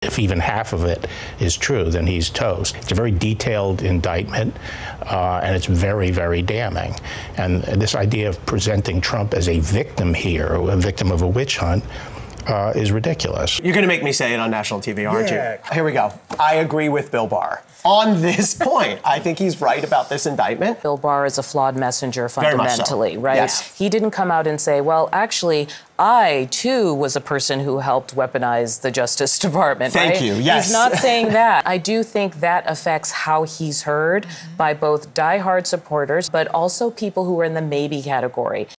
if even half of it is true, then he's toast. It's a very detailed indictment, and it's very, very damning. And this idea of presenting Trump as a victim here, a victim of a witch hunt, is ridiculous. You're going to make me say it on national TV, aren't you? Here we go. I agree with Bill Barr on this point. I think he's right about this indictment. Bill Barr is a flawed messenger fundamentally, so. right? Yes. He didn't come out and say, well, actually, I, too, was a person who helped weaponize the Justice Department, Thank you, yes. He's not saying that. I do think that affects how he's heard by both diehard supporters, but also people who are in the maybe category.